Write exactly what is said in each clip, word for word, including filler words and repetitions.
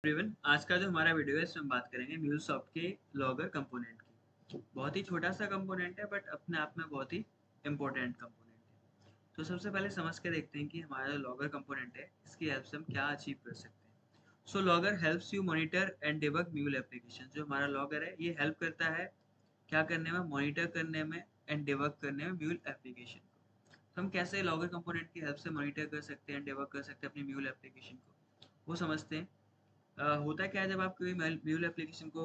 Everyone, आज का जो हमारा वीडियो है इसमें हम बात करेंगे म्यूलसॉफ्ट के लॉगर कंपोनेंट की। बहुत ही छोटा सा कंपोनेंट है बट अपने आप में बहुत ही इम्पोर्टेंट कंपोनेंट है। तो सबसे पहले समझ के देखते हैं कि हमारा जो लॉगर कंपोनेंट है इसकी हेल्प से हम क्या अचीव कर सकते हैं। So logger helps you monitor and debug Mule application. जो हमारा लॉगर है ये हेल्प करता है क्या करने में, मॉनिटर करने में एंड डिबग करने में म्यूल एप्लीकेशन को। तो हम कैसे लॉगर कंपोनेंट की हेल्प से मॉनिटर कर सकते हैं, डिबग कर सकते हैं अपनी म्यूल एप्लीकेशन को, वो समझते हैं। अ, होता क्या है जब आप कोई म्यूल एप्लीकेशन को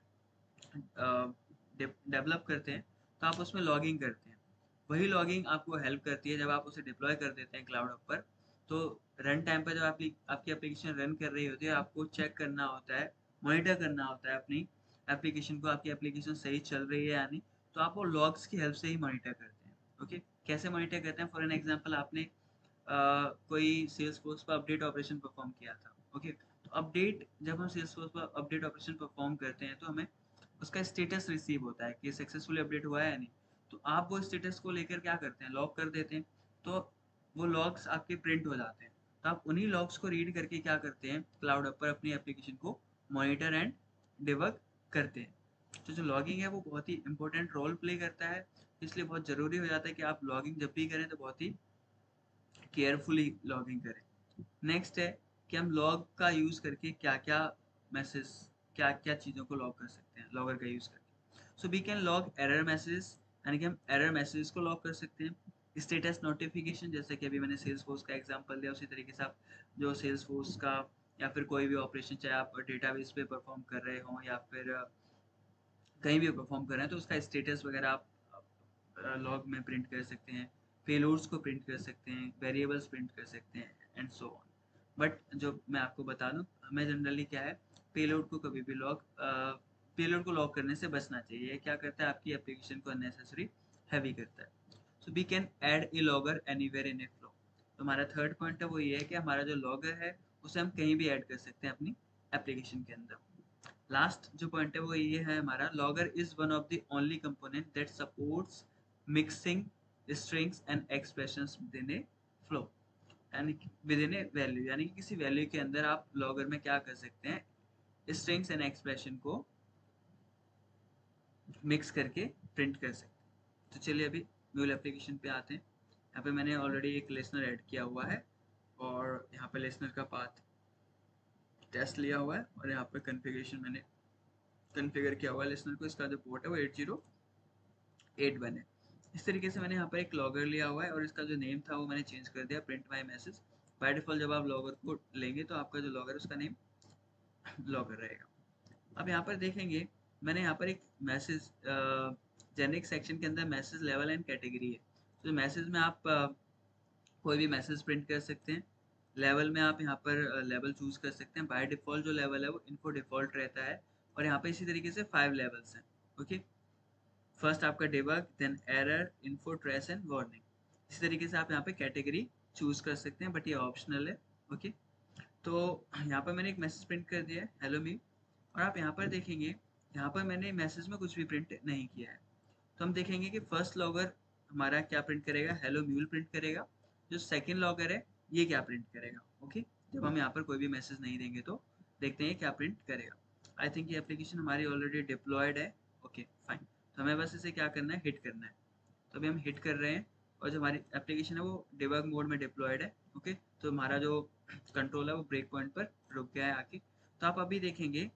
डेवलप करते हैं तो आप उसमें लॉगिंग करते हैं। वही लॉगिंग आपको हेल्प करती है जब आप उसे डिप्लॉय कर देते हैं क्लाउड पर। तो रन टाइम पर जब आप आपकी एप्लीकेशन रन कर रही होती है आपको चेक करना होता है, मॉनिटर करना होता है अपनी एप्लीकेशन को, आपकी एप्लीकेशन सही चल रही है या नहीं। तो आप वो लॉग्स की हेल्प से ही मॉनिटर करते हैं। ओके, कैसे मॉनिटर करते हैं? फॉर एन एग्जांपल, आपने uh, कोई सेल्स फोर्स पर अपडेट ऑपरेशन परफॉर्म किया था। ओके, तो अपडेट जब हम सेल्स फोर्स पर अपडेट ऑपरेशन परफॉर्म करते हैं तो हमें उसका स्टेटस रिसीव होता है कि सक्सेसफुली अपडेट हुआ है या नहीं। तो आप वो स्टेटस को लेकर क्या करते हैं, लॉग कर देते हैं। तो वो लॉग्स आपके प्रिंट हो जाते हैं। तो आप उन्हीं लॉग्स को रीड करके क्या करते हैं, क्लाउड पर अपनी एप्लीकेशन को मॉनिटर एंड डिबग करते हैं। तो जो लॉगिंग है वो बहुत ही इंपॉर्टेंट रोल प्ले करता है, इसलिए बहुत ज़रूरी हो जाता है कि आप लॉगिंग जब भी करें तो बहुत ही केयरफुली लॉगिंग करें। नेक्स्ट है कि हम लॉग का यूज़ करके क्या क्या मैसेज, क्या क्या चीज़ों को लॉग कर सकते हैं लॉगर का यूज़ करके। So we can log error messages, यानी कि हम एरर मैसेजेस को लॉग कर सकते हैं। स्टेटस नोटिफिकेशन, जैसे कि अभी मैंने सेल्स फोर्स का एग्जांपल दिया, उसी तरीके से आप जो सेल्स फोर्स का या फिर कोई भी ऑपरेशन, चाहे आप डेटाबेस पे परफॉर्म कर रहे हो या फिर कहीं भी परफॉर्म कर रहे हैं, तो उसका स्टेटस वगैरह आप लॉग में प्रिंट कर सकते हैं। पेलोड्स को प्रिंट कर सकते हैं, वेरिएबल्स प्रिंट कर सकते हैं एंड सो ऑन। बट जो मैं आपको बता दूं, हमें जनरली क्या है, पेलोड को कभी भी लॉग पेलोड को लॉग करने से बचना चाहिए। ये क्या करता है, आपकी एप्लीकेशन को अननेसेसरी हैवी करता है। So we can add a logger anywhere in a flow. तो हमारा थर्ड पॉइंट है वो ये है कि हमारा जो लॉगर है उसे हम कहीं भी ऐड कर सकते हैं अपनी एप्लीकेशन के अंदर। लास्ट जो पॉइंट है वो ये है हमारा, logger is one of the only component that supports mixing strings and expressions within a flow, यानी विद इन ए वैल्यू, यानी कि किसी वैल्यू के अंदर आप लॉगर में क्या कर सकते हैं, स्ट्रिंग्स एंड एक्सप्रेशन को मिक्स करके प्रिंट कर सकते हैं। तो चलिए अभी म्यूल एप्लीकेशन पे आते हैं। यहाँ पे मैंने ऑलरेडी एक लिसनर ऐड किया हुआ है और यहाँ पे लिसनर का पाथ टेस्ट लिया हुआ है और यहाँ पे कॉन्फ़िगरेशन मैंने कॉन्फ़िगर किया हुआ है लिसनर को। इसका जो पोर्ट है वो एट जीरो एट वन है। इस तरीके से मैंने यहाँ पर एक लॉगर लिया हुआ है और इसका जो नेम था वो मैंने चेंज कर दिया, print my message. By default जब आप लॉगर को लेंगे तो आपका जो लॉगर है उसका नेम लॉगर रहेगा। अब यहाँ पर देखेंगे, मैंने यहाँ पर एक मैसेज जेनेरिक सेक्शन के अंदर मैसेज लेवल एंड कैटेगरी है। तो मैसेज में आप uh, कोई भी मैसेज प्रिंट कर सकते हैं। लेवल में आप यहाँ पर लेवल uh, चूज कर सकते हैं। बाय डिफॉल्ट जो लेवल है वो इनको डिफॉल्ट रहता है और यहाँ पर इसी तरीके से फाइव लेवल्स हैं। ओके, फर्स्ट आपका debug, then error, info, trace and warning. इसी तरीके से आप यहाँ पे कैटेगरी चूज कर सकते हैं बट ये ऑप्शनल है। ओके, तो यहाँ पर मैंने एक मैसेज प्रिंट कर दिया है, हेलो मी। और आप यहाँ पर देखेंगे, यहाँ पर मैंने मैसेज में कुछ भी प्रिंट नहीं किया है। तो हम देखेंगे कि फर्स्ट लॉगर हमारा क्या प्रिंट करेगा, हेलो म्यूल प्रिंट करेगा। जो सेकंड लॉगर है ये क्या प्रिंट करेगा। ओके, जब हम यहाँ पर कोई भी मैसेज नहीं देंगे तो देखते हैं क्या प्रिंट करेगा। आई थिंक ये एप्लीकेशन हमारी ऑलरेडी डिप्लॉयड है। ओके फाइन, तो हमें बस इसे क्या करना है, हिट करना है। तो अभी हम हिट कर रहे हैं और जो हमारी एप्लीकेशन है वो डिबग मोड में डिप्लॉयड है। ओके, तो हमारा जो कंट्रोल है वो ब्रेक पॉइंट पर रुक गया है आके। तो आप अभी देखेंगे,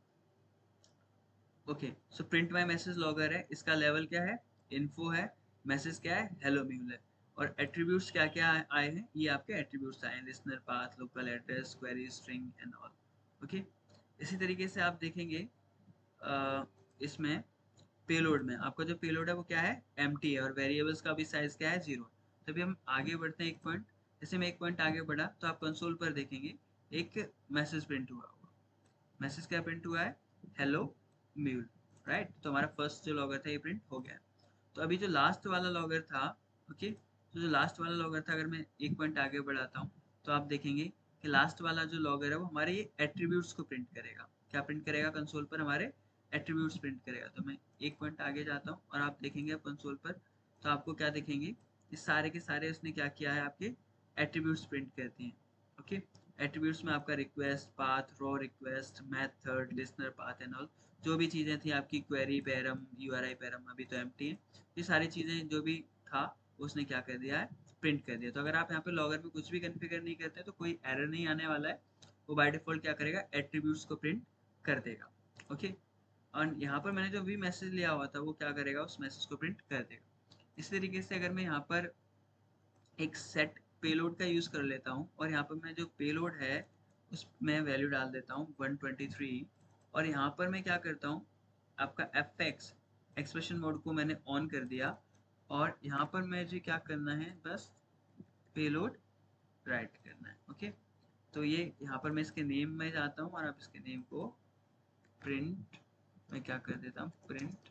okay, so print my message logger है, इसका लेवल क्या है, इन्फो है, मैसेज क्या है, हेलो म्यूल है। और एट्रीब्यूट्स क्या क्या आए हैं, ये आपके एट्रीब्यूट्स आए हैं, listener, path, local address, query, string and all. Okay, इसी तरीके से आप देखेंगे अ, इसमें पेलोड में आपका जो पेलोड है वो क्या है, एम्प्टी है और वेरिएबल्स का भी साइज क्या है, जीरो। तभी हम आगे बढ़ते हैं एक पॉइंट। जैसे मैं एक पॉइंट आगे बढ़ा तो आप कंसोल पर देखेंगे एक मैसेज प्रिंट हुआ होगा। मैसेज क्या प्रिंट हुआ है, हेलो म्यूल, राइट। तो हमारा फर्स्ट जो लॉगर था ये प्रिंट हो गया। तो अभी जो लास्ट वाला लॉगर था, ओके, तो जो लास्ट वाला लॉगर था, अगर मैं एक पॉइंट आगे बढ़ाता हूँ तो आप देखेंगे कि लास्ट वाला जो लॉगर है वो हमारे ये एट्रीब्यूट्स को प्रिंट करेगा। क्या प्रिंट करेगा कंसोल पर, हमारे एट्रीब्यूट्स प्रिंट करेगा। तो मैं एक पॉइंट आगे जाता हूँ और आप देखेंगे कंसोल पर, तो आपको क्या देखेंगे, इस सारे के सारे उसने क्या किया है, आपके एट्रीब्यूट्स प्रिंट करते हैं। ओके, एट्रीब्यूट्स में आपका request path, raw request, method, listener path and all, जो भी चीज़ें थी आपकी क्वेरी पैरम, यूआरआई पैरम, अभी तो एम्प्टी है, ये सारी चीज़ें जो भी था उसने क्या कर दिया है, प्रिंट कर दिया। तो अगर आप यहाँ पे लॉगर में कुछ भी कन्फिगर नहीं करते तो कोई एरर नहीं आने वाला है, वो बाय डिफॉल्ट क्या करेगा, एट्रीब्यूट्स को प्रिंट कर देगा। ओके, और यहाँ पर मैंने जो भी मैसेज लिया हुआ था वो क्या करेगा, उस मैसेज को प्रिंट कर देगा। इस तरीके से अगर मैं यहाँ पर एक सेट पेलोड का यूज़ कर लेता हूँ और यहाँ पर मैं जो पेलोड है उसमें वैल्यू डाल देता हूँ वन ट्वेंटी थ्री, और यहाँ पर मैं क्या करता हूँ, आपका एफ एक्स एक्सप्रेशन मोड को मैंने ऑन कर दिया, और यहाँ पर मुझे क्या करना है, बस पेलोड राइट करना है। ओके, तो ये यहाँ पर मैं इसके नेम में जाता हूँ और आप इसके नेम को प्रिंट मैं क्या कर देता हूँ, प्रिंट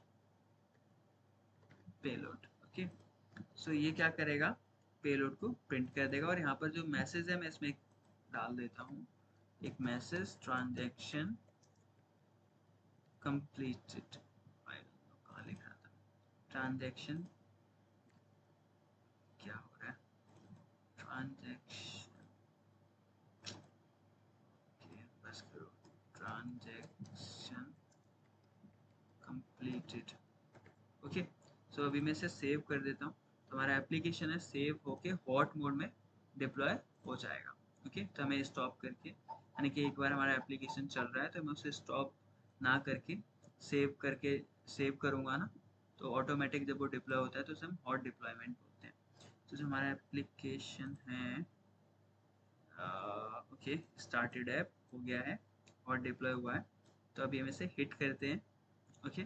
पेलोड। ओके, सो ये क्या करेगा, पेलोड को प्रिंट कर देगा। और यहाँ पर जो मैसेज है मैं इसमें डाल देता हूँ एक मैसेज, ट्रांजैक्शन कंप्लीटेड, कहाँ लिख रहा था, ट्रांजैक्शन क्या हो रहा है, ट्रांजैक्शन, बस करो, ट्रांजैक्शन कंप्लीटेड। ओके, सो अभी मैं इसे सेव कर देता हूँ, तो हमारा एप्लीकेशन है सेव होके हॉट मोड में डिप्लॉय हो जाएगा। ओके, तो हमें स्टॉप करके, यानी कि एक बार हमारा एप्लीकेशन चल रहा है तो मैं उसे स्टॉप ना करके सेव करके सेव करूँगा ना, तो ऑटोमेटिक जब वो डिप्लॉय होता है तो उसे हम हॉट डिप्लॉयमेंट बोलते हैं। तो जो हमारा एप्लीकेशन है, ओके, स्टार्टेड ऐप हो गया है, हॉट डिप्लॉय हुआ है, तो अभी हम इसे हिट करते हैं। ओके,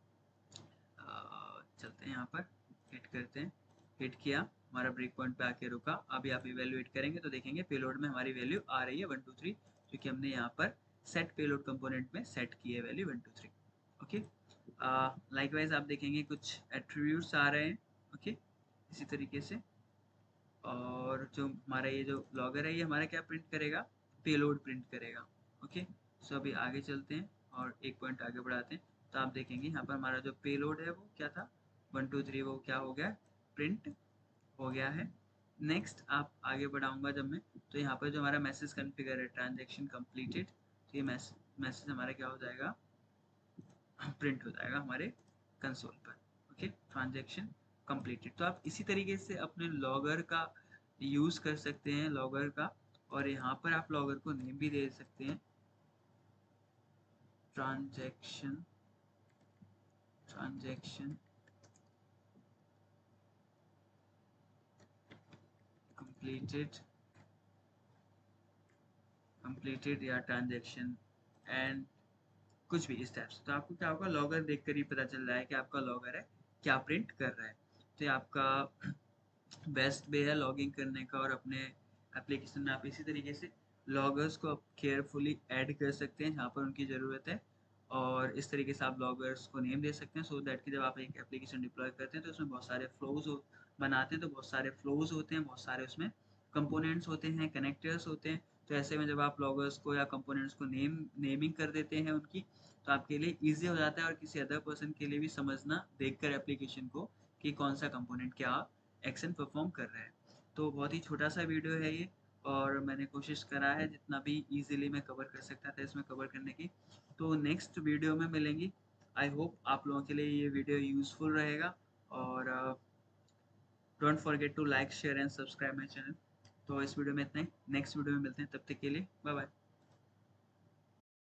चलते हैं यहाँ पर, हिट करते हैं, हिट किया, हमारा ब्रेक पॉइंट पे आके रुका। अभी आप इवेल्युएट करेंगे तो देखेंगे पेलोड में हमारी वैल्यू आ रही है वन टू थ्री, क्योंकि हमने यहाँ पर सेट पेलोड कंपोनेंट में सेट की है value one two three. Okay, likewise आप देखेंगे कुछ एट्रीब्यूट्स आ रहे हैं। ओके, इसी तरीके से, और जो हमारा ये जो लॉगर है ये हमारा क्या प्रिंट करेगा, पेलोड प्रिंट करेगा। ओके, सो अभी आगे चलते हैं और एक पॉइंट आगे बढ़ाते हैं, तो आप देखेंगे यहाँ पर हमारा जो पेलोड है वो क्या था, वन टू थ्री, वो क्या हो गया, प्रिंट हो गया है। नेक्स्ट आप आगे बढ़ाऊंगा जब मैं, तो यहाँ पर जो हमारा मैसेज कॉन्फ़िगर है, ट्रांजैक्शन कंप्लीटेड, तो ये मैसेज हमारा क्या हो जाएगा, प्रिंट हो जाएगा हमारे कंसोल पर। Okay, transaction completed. तो आप इसी तरीके से अपने लॉगर का यूज़ कर सकते हैं, लॉगर का, और यहाँ पर आप लॉगर को नेम भी दे सकते हैं, ट्रांजैक्शन ट्रांजैक्शन कंप्लीटेड कंप्लीटेड या ट्रांजैक्शन एंड कुछ भी इस टाइप से। तो आपको क्या होगा, लॉगर देखकर ही पता चल रहा है कि आपका लॉगर है क्या प्रिंट कर रहा है। तो ये आपका बेस्ट वे है लॉगिंग करने का, और अपने एप्लीकेशन में आप इसी तरीके से लॉगर्स को आप केयरफुली ऐड कर सकते हैं जहाँ पर उनकी ज़रूरत है, और इस तरीके से आप लॉगर्स को नेम दे सकते हैं, सो दैट कि जब आप एक एप्लीकेशन डिप्लॉय करते हैं तो उसमें बहुत सारे फ्लोज हो बनाते हैं, तो बहुत सारे फ्लोज होते हैं, बहुत सारे उसमें कंपोनेंट्स होते हैं, कनेक्टर्स होते हैं। तो ऐसे में जब आप लॉगर्स को या कंपोनेंट्स को नेम नेमिंग कर देते हैं उनकी, तो आपके लिए ईजी हो जाता है, और किसी अदर पर्सन के लिए भी समझना देखकर एप्लीकेशन को कि कौन सा कंपोनेंट क्या एक्शन परफॉर्म कर रहा है। तो बहुत ही छोटा सा वीडियो है ये, और मैंने कोशिश करा है जितना भी इजीली मैं कवर कर सकता था इसमें कवर करने की। तो नेक्स्ट वीडियो में मिलेंगी। आई होप आप लोगों के लिए ये वीडियो यूज़फुल रहेगा, और don't forget to like share and subscribe my channel. तो इस वीडियो में इतना ही, नेक्स्ट वीडियो में मिलते हैं, तब तक के लिए बाय बाय।